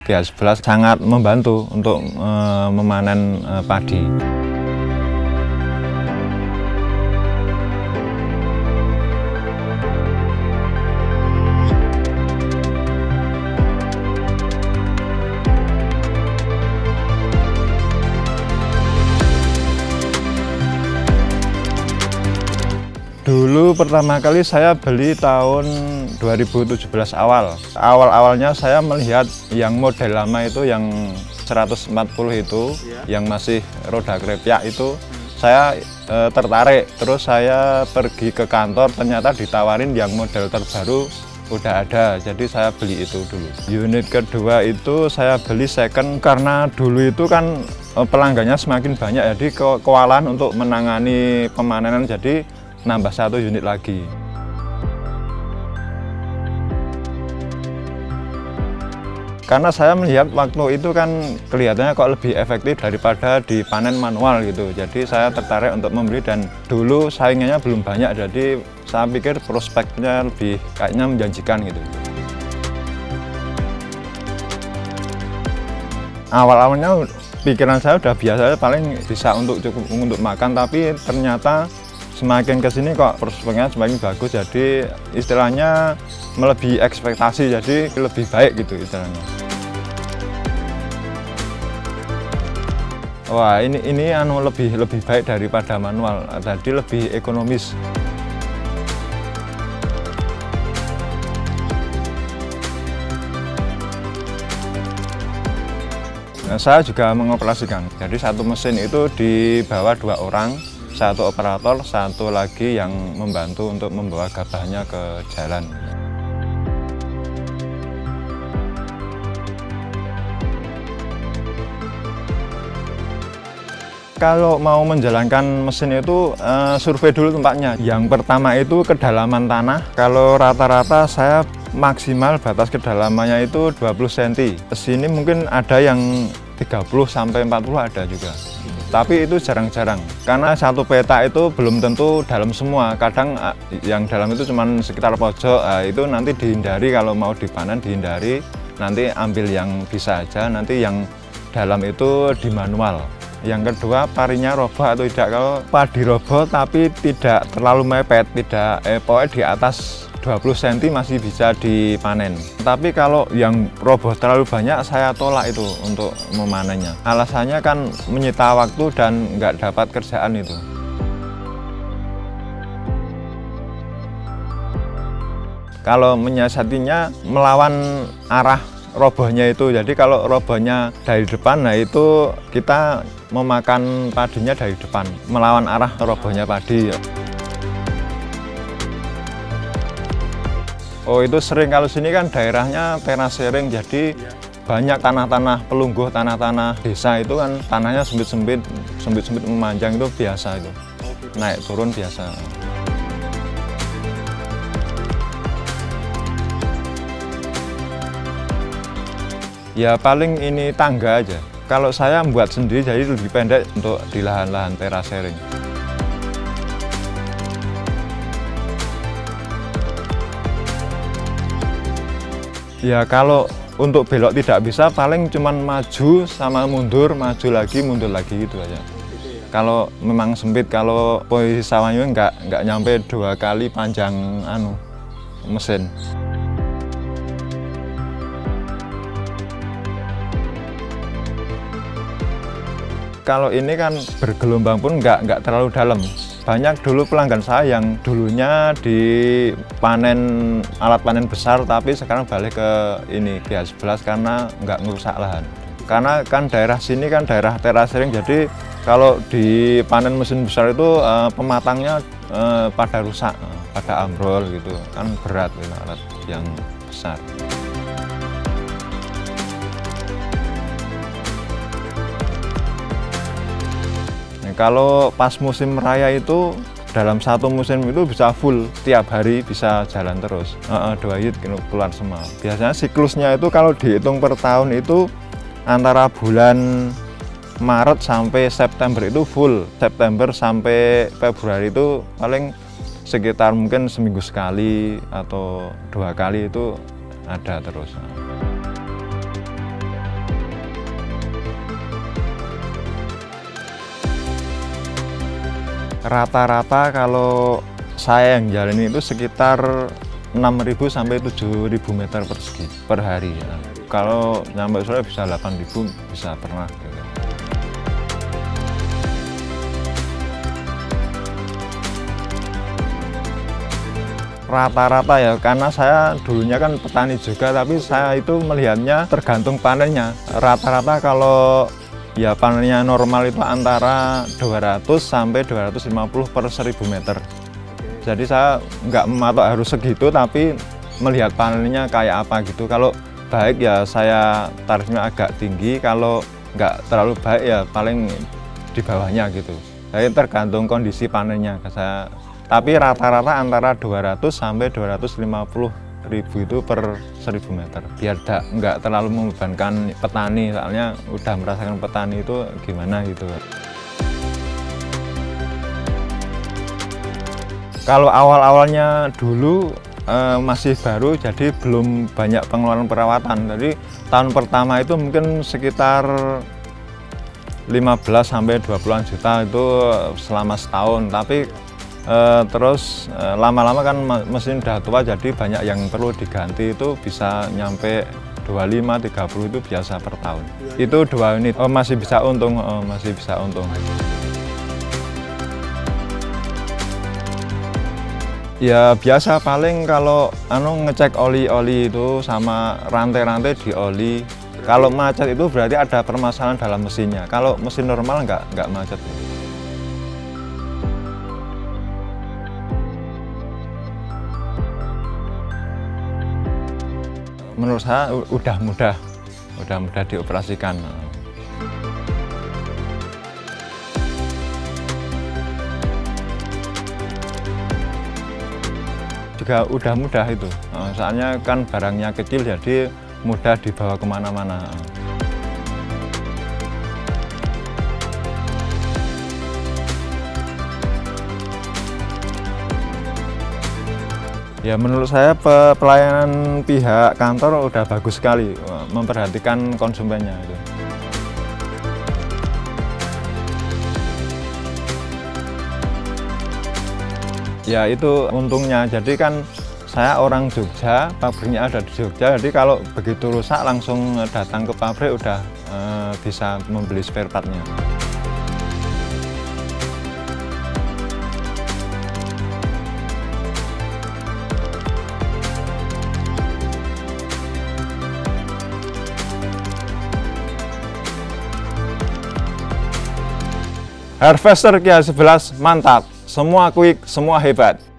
GH11 sangat membantu untuk memanen padi. Dulu pertama kali saya beli tahun 2017 awal. Awal-awalnya saya melihat yang model lama itu yang 140 itu, yang masih roda krepyak itu, saya tertarik. Terus saya pergi ke kantor, ternyata ditawarin yang model terbaru udah ada, jadi saya beli itu dulu. Unit kedua itu saya beli second karena dulu itu kan pelanggannya semakin banyak, jadi kewalahan untuk menangani pemanenan, jadi nambah 1 unit lagi. Karena saya melihat waktu itu kan kelihatannya kok lebih efektif daripada dipanen manual gitu. Jadi saya tertarik untuk membeli dan dulu saingannya belum banyak, jadi saya pikir prospeknya lebih kayaknya menjanjikan gitu. Awal-awalnya pikiran saya udah biasa, paling bisa cukup untuk makan, tapi ternyata semakin kesini kok prospeknya semakin bagus, jadi istilahnya melebihi ekspektasi, jadi lebih baik gitu istilahnya. Wah, ini lebih baik daripada manual, jadi lebih ekonomis. Nah, saya juga mengoperasikan, jadi satu mesin itu dibawa 2 orang. 1 operator, 1 lagi yang membantu untuk membawa gabahnya ke jalan. Kalau mau menjalankan mesin itu survei dulu tempatnya. Yang pertama itu kedalaman tanah. Kalau rata-rata saya maksimal batas kedalamannya itu 20 cm. Kesini mungkin ada yang 30 sampai 40 ada juga. Tapi itu jarang-jarang, karena satu peta itu belum tentu dalam semua. Kadang yang dalam itu cuma sekitar pojok, itu nanti dihindari, kalau mau dipanen dihindari. Nanti ambil yang bisa aja, nanti yang dalam itu di manual. Yang kedua, parinya roboh atau tidak. Kalau padi roboh tapi tidak terlalu mepet, pokoknya di atas 20 cm masih bisa dipanen. Tapi kalau yang roboh terlalu banyak, saya tolak itu untuk memanennya. Alasannya kan menyita waktu dan nggak dapat kerjaan itu. Kalau menyiasatinya melawan arah robohnya itu. Jadi kalau robohnya dari depan, nah itu kita memakan padinya dari depan, melawan arah robohnya padi. Oh, itu sering, kalau sini kan daerahnya terasering, jadi banyak tanah-tanah pelungguh, tanah-tanah desa itu kan tanahnya sempit-sempit memanjang, itu biasa itu. Naik turun biasa. Ya paling ini tangga aja. Kalau saya membuat sendiri jadi lebih pendek untuk di lahan-lahan terasering. Ya kalau untuk belok tidak bisa, paling cuman maju sama mundur, maju lagi, mundur lagi gitu aja. Kalau memang sempit, kalau posisi sawahnya nggak nyampe 2 kali panjang mesin. Kalau ini kan bergelombang pun nggak terlalu dalam. Banyak dulu pelanggan saya yang dulunya dipanen alat panen besar, tapi sekarang balik ke ini GH11 karena nggak ngerusak lahan. Karena kan daerah sini kan daerah terasering, jadi kalau dipanen mesin besar itu pematangnya pada rusak, pada ambrol gitu, kan berat gitu, alat yang besar. Kalau pas musim raya itu dalam satu musim itu bisa full, tiap hari bisa jalan terus. 2 unit keluar semua. Biasanya siklusnya itu kalau dihitung per tahun itu antara bulan Maret sampai September itu full. September sampai Februari itu paling sekitar mungkin seminggu sekali atau 2 kali itu ada terus. Rata-rata kalau saya yang jalani itu sekitar 6.000 sampai 7.000 meter persegi per hari. Ya. Kalau nyampe sore bisa 8.000, bisa pernah. Gitu. Rata-rata ya, karena saya dulunya kan petani juga, tapi saya itu melihatnya tergantung panennya. Rata-rata kalau ya panennya normal itu antara 200 sampai 250 per 1.000 meter. Jadi saya nggak mematok harus segitu, tapi melihat panennya kayak apa gitu. Kalau baik ya saya tarifnya agak tinggi, kalau nggak terlalu baik ya paling di bawahnya gitu. Jadi tergantung kondisi panennya. Tapi rata-rata antara 200 sampai 250.000 itu per 1.000 meter. Biar nggak terlalu membebankan petani, soalnya udah merasakan petani itu gimana gitu. Kalau awal-awalnya dulu masih baru, jadi belum banyak pengeluaran perawatan. Jadi tahun pertama itu mungkin sekitar 15 sampai 20-an juta itu selama setahun. Tapi terus lama-lama kan mesin udah tua, jadi banyak yang perlu diganti, itu bisa nyampe 25-30 itu biasa per tahun. Itu 2 unit masih bisa untung, masih bisa untung. Ya biasa paling kalau ngecek oli-oli itu sama rantai-rantai di oli. Kalau macet itu berarti ada permasalahan dalam mesinnya. Kalau mesin normal nggak macet. Menurut saya udah mudah dioperasikan. Juga udah mudah itu, soalnya kan barangnya kecil jadi mudah dibawa kemana-mana. Ya menurut saya pelayanan pihak kantor udah bagus sekali, memperhatikan konsumennya. Gitu. Ya itu untungnya, jadi kan saya orang Jogja, pabriknya ada di Jogja, jadi kalau begitu rusak langsung datang ke pabrik udah bisa membeli spare part-nya. Harvester Kia 11 mantap, semua quick, semua hebat.